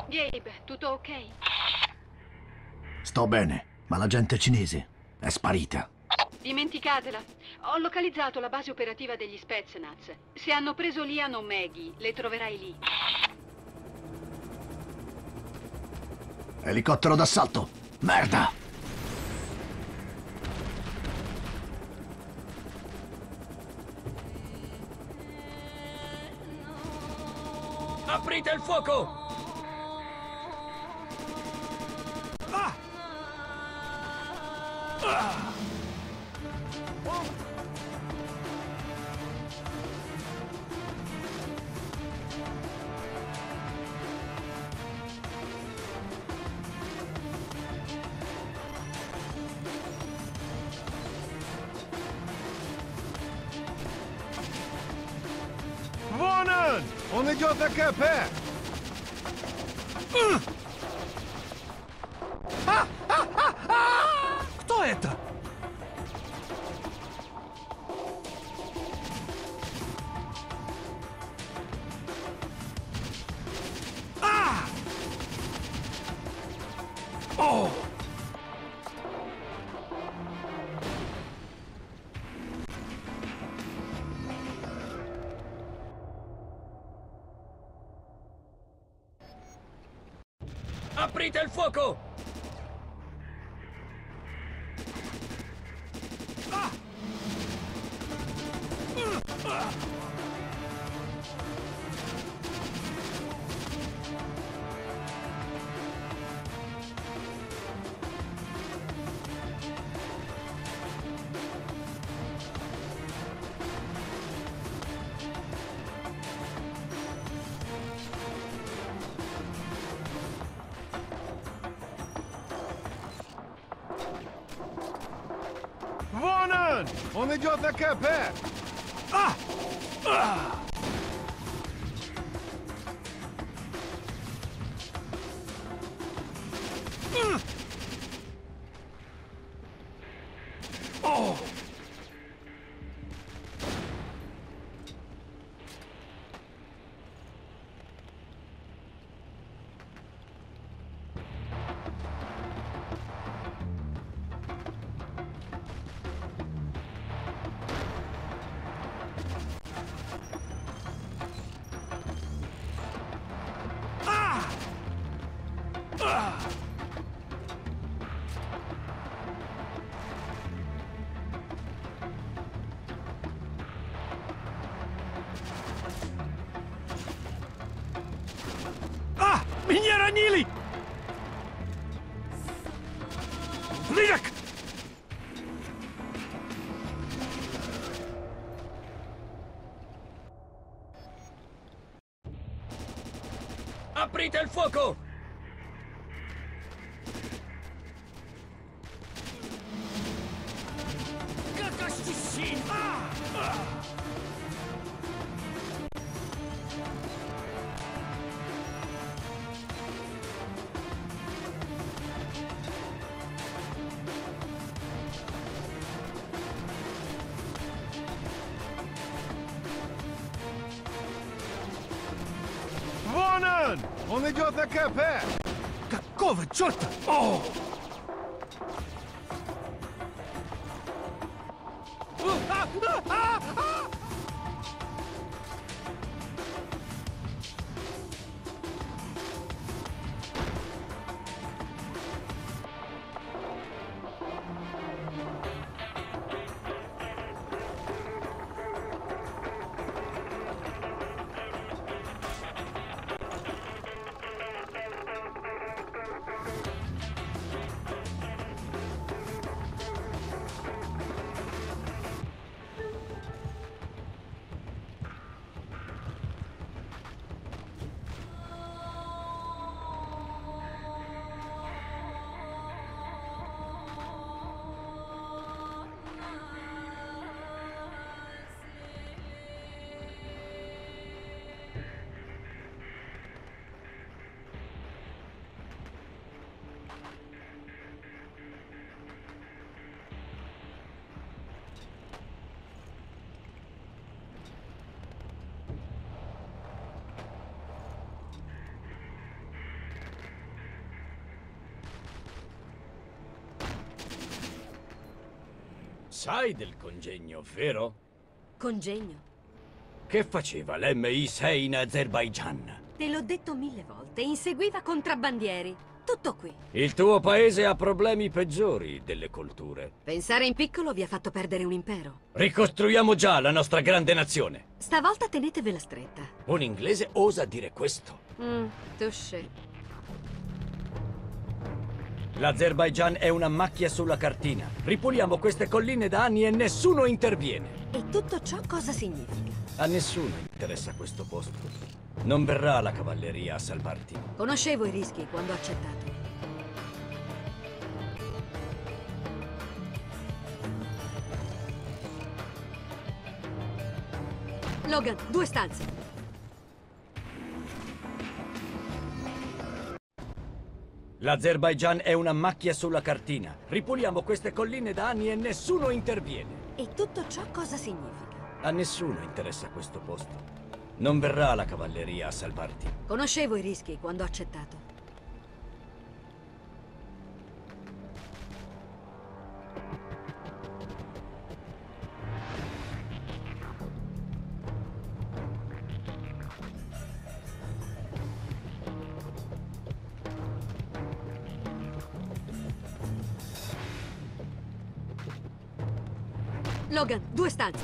Gabe, tutto ok? Sto bene, ma la gente cinese è sparita. Dimenticatela. Ho localizzato la base operativa degli Spetsnaz. Se hanno preso Lian o Maggie, le troverai lì. Elicottero d'assalto! Merda! Aprite il fuoco! Вон он! Он идет на КП! Кто это? О! Aprite il fuoco! Вон он! Он идет на КП! Меня ранили! Ближак! Aprite il fuoco! Вон он! Он идет на КП! Какого черта? О! Sai del congegno, vero? Congegno? Che faceva l'MI6 in Azerbaigian? Te l'ho detto 1000 volte, inseguiva contrabbandieri. Tutto qui. Il tuo paese ha problemi peggiori delle colture. Pensare in piccolo vi ha fatto perdere un impero. Ricostruiamo già la nostra grande nazione. Stavolta tenetevela stretta. Un inglese osa dire questo. Touché. L'Azerbaigian è una macchia sulla cartina. Ripuliamo queste colline da anni e nessuno interviene. E tutto ciò cosa significa? A nessuno interessa questo posto. Non verrà la cavalleria a salvarti. Conoscevo i rischi quando ho accettato. Logan, 2 stanze. L'Azerbaigian è una macchia sulla cartina. Ripuliamo queste colline da anni e nessuno interviene. E tutto ciò cosa significa? A nessuno interessa questo posto. Non verrà la cavalleria a salvarti. Conoscevo i rischi quando ho accettato. Logan, 2 stanze.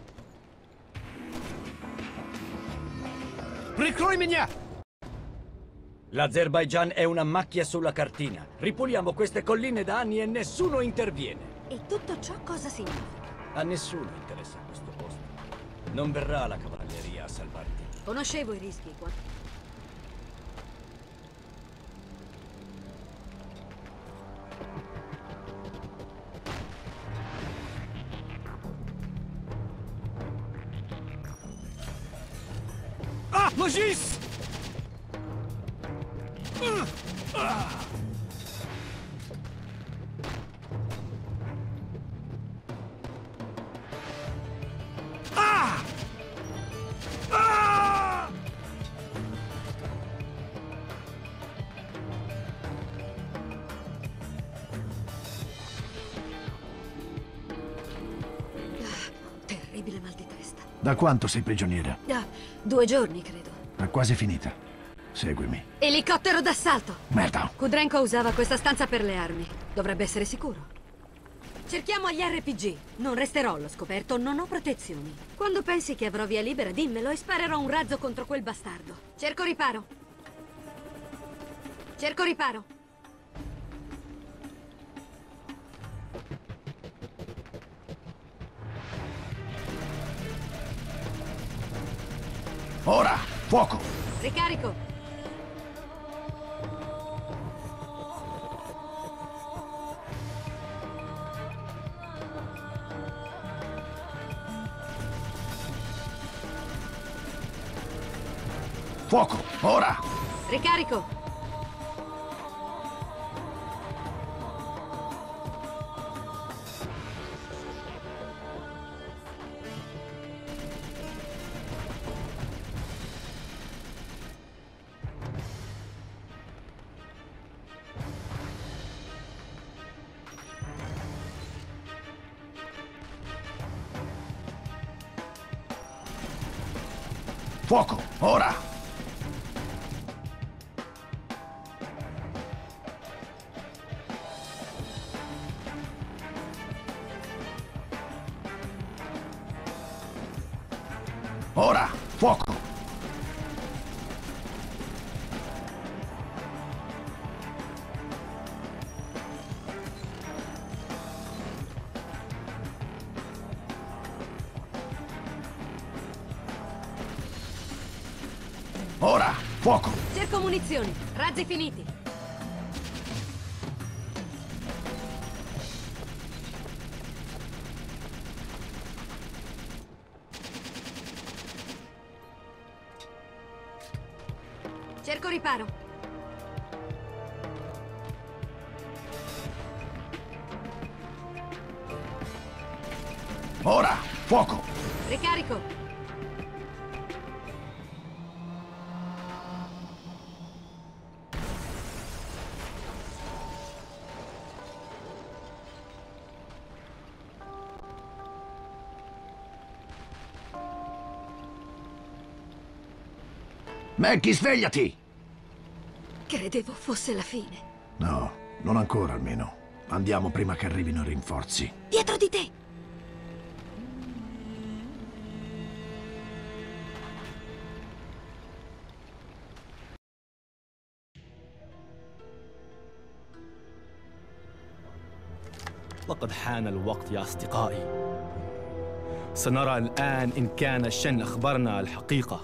Прикрой меня! L'Azerbaigian è una macchia sulla cartina. Ripuliamo queste colline da anni e nessuno interviene. E tutto ciò cosa significa? A nessuno interessa questo posto. Non verrà la cavalleria a salvarti. Conoscevo i rischi quando... А, ложись! Terribile mal di testa. Da quanto sei prigioniera? 2 giorni, credo. È quasi finita. Seguimi. Elicottero d'assalto! Merda! Kudrenko usava questa stanza per le armi. Dovrebbe essere sicuro. Cerchiamo gli RPG. Non resterò allo scoperto, non ho protezioni. Quando pensi che avrò via libera, dimmelo e sparerò un razzo contro quel bastardo. Cerco riparo. Cerco riparo. Ora! Fuoco! Ricarico. Fuoco! Ora! Ricarico. Fuoco! Ora! Ora! Fuoco! Ora! Fuoco! Cerco munizioni. Razzi finiti. Cerco riparo. Ora! Fuoco! Ricarico. Maggie, svegliati! Credevo fosse la fine. No, non ancora almeno. Andiamo prima che arrivino i rinforzi. Dietro di te! لقد حان الوقت يا أصدقائي. سنرى الآن إن كان شن أخبرنا الحقيقة.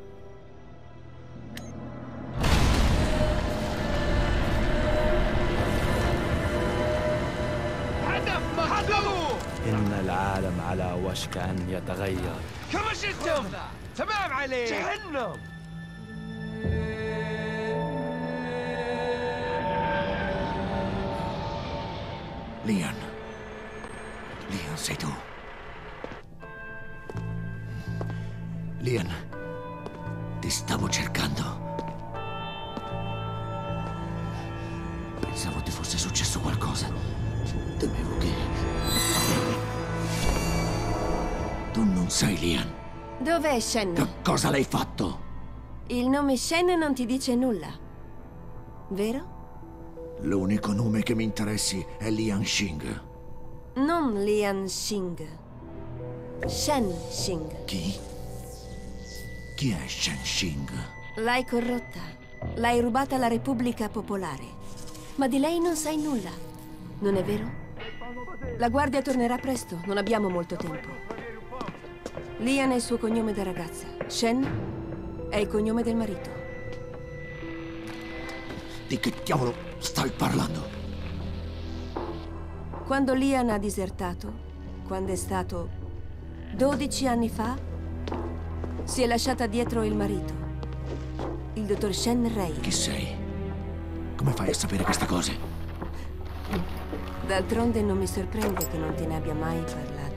إن العالم على وشك أن يتغير. كما شفتم تمام عليك. جهنم. Lian. Lian, sei tu. Lian, ti stavo cercando. Pensavo ti fosse successo qualcosa. Temevo che... Tu non sei Lian. Dov'è Shen? Che cosa l'hai fatto? Il nome Shen non ti dice nulla, vero? L'unico nome che mi interessi è Lian Xing. Non Lian Xing. Shen Xing. Chi? Chi è Shen Xing? L'hai corrotta. L'hai rubata alla Repubblica Popolare. Ma di lei non sai nulla, non è vero? La guardia tornerà presto, non abbiamo molto tempo. Lian è il suo cognome da ragazza. Shen è il cognome del marito. Di che diavolo stai parlando? Quando Lian ha disertato, quando è stato 12 anni fa, si è lasciata dietro il marito, il dottor Shen Rei. Chi sei? Come fai a sapere queste cose? D'altronde non mi sorprende che non te ne abbia mai parlato.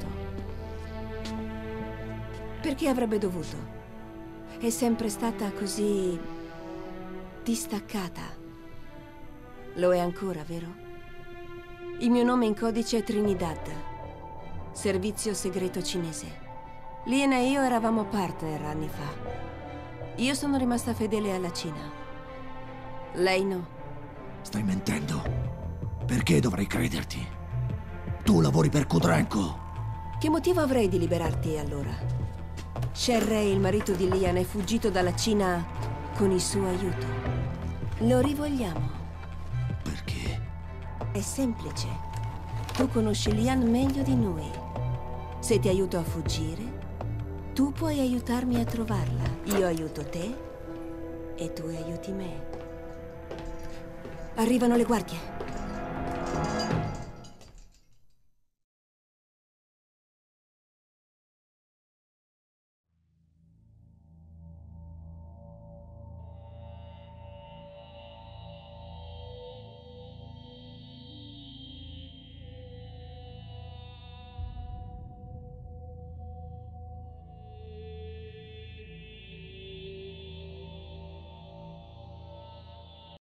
Perché avrebbe dovuto? È sempre stata così distaccata. Lo è ancora, vero? Il mio nome in codice è Trinidad, servizio segreto cinese. Lian e io eravamo partner anni fa. Io sono rimasta fedele alla Cina. Lei no. Stai mentendo. Perché dovrei crederti? Tu lavori per Kudrenko. Che motivo avrei di liberarti allora? Shen Rei, il marito di Lian, è fuggito dalla Cina con il suo aiuto. Lo rivogliamo. Perché? È semplice. Tu conosci Lian meglio di noi. Se ti aiuto a fuggire, tu puoi aiutarmi a trovarla. Io aiuto te e tu aiuti me. Arrivano le guardie.